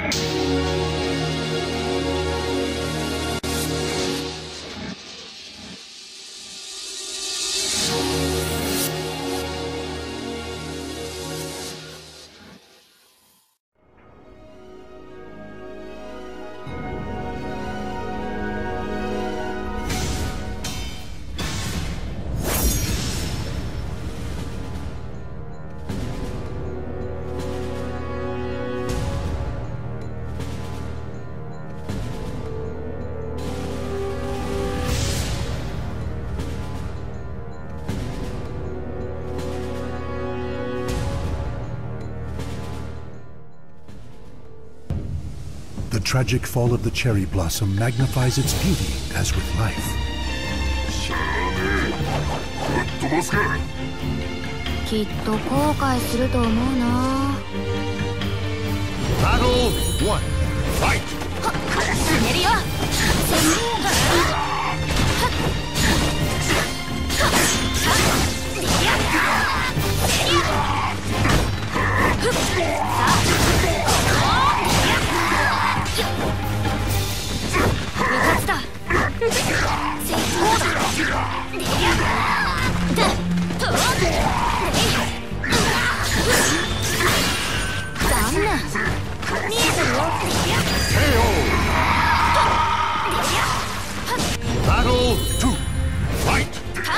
The tragic fall of the cherry blossom magnifies its beauty as with life. きっと後悔すると思うな。 Battle 1 Fight! 死ねるよ。 Battle 2 Fight!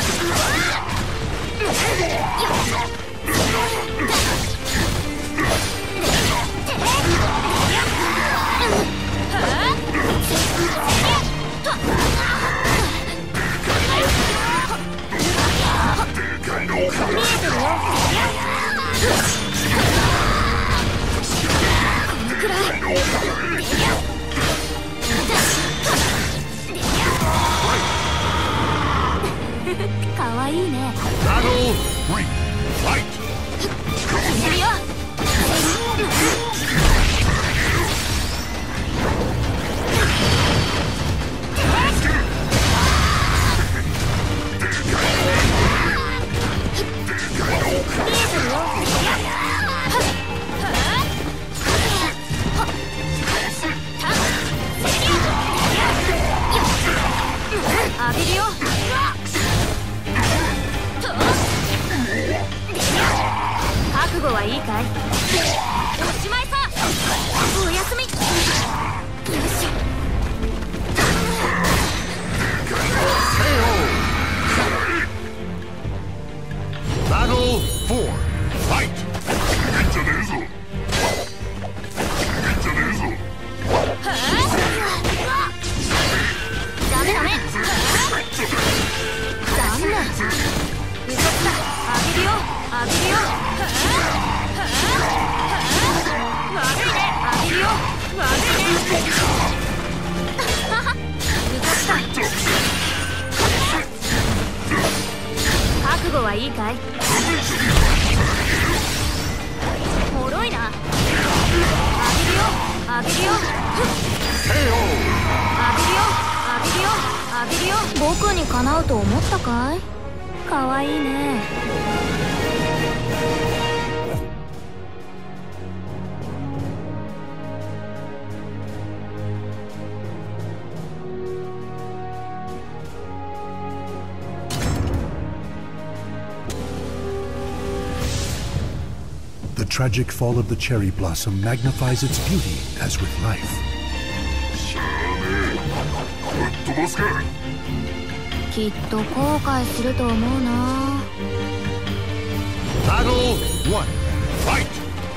かわいいね。 Battle 3 Fight! 死ねるよ。浴びるよ。覚悟はいいかい？おしまいさ。おやすみ。よいしょ。 Battle 4 Fight! ダメダメ。残念。嘘つだ。浴びるよ。浴びるよ。悪いね。浴びるよ。悪いね。嘘つだ。覚悟はいいかい？脆いな。浴びるよ。浴びるよ。浴びるよ。浴びるよ。浴びるよ。僕にかなうと思ったかい？かわいいね。 The tragic fall of the cherry blossom magnifies its beauty as with life. きっと後悔すると思うな。 Battle 1 Fight!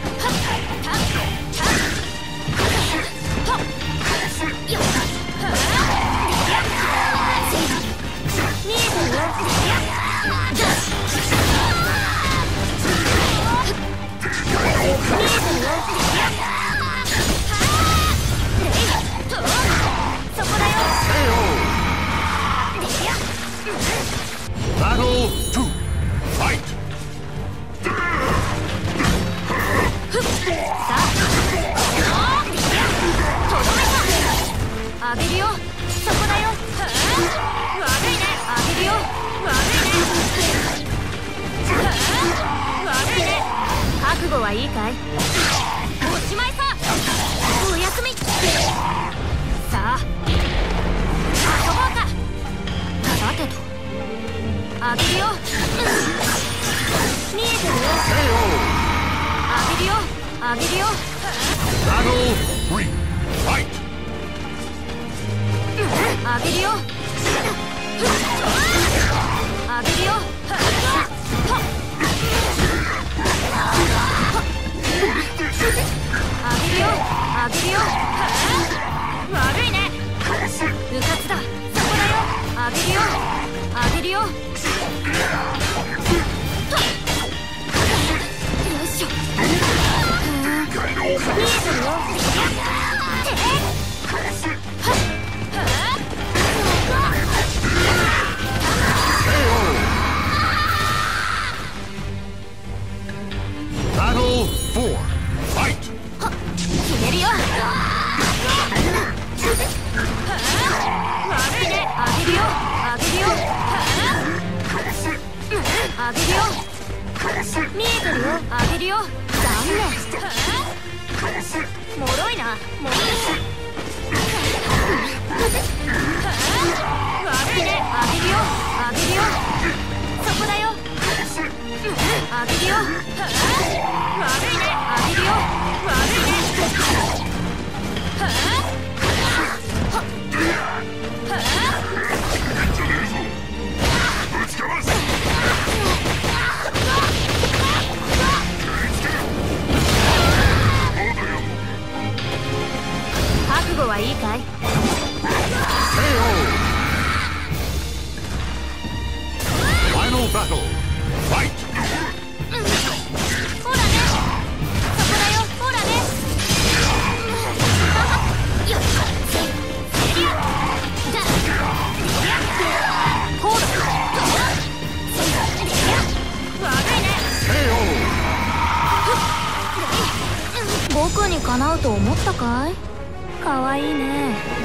見えてるよ。そこだよ。 Battle 2 Fight! Three, fight! あげるよあげるよあげるよあげるよ悪いねうかつだそこだよあげるよあげるよよいしょ見えてるよ Battle 4, fight! 決めるよ悪いねあげるよあげるよあげるよ見えてるよあげるよ残念脆いなもろい悪いねあげるよあげるよそこだよあげるよ悪いねあげるよ悪いね覚悟はいいかい Final battle, fight! ほらねそこだよほらねよっせりゃだこうだせりゃ悪いね僕にかなうと思ったかいかわいいね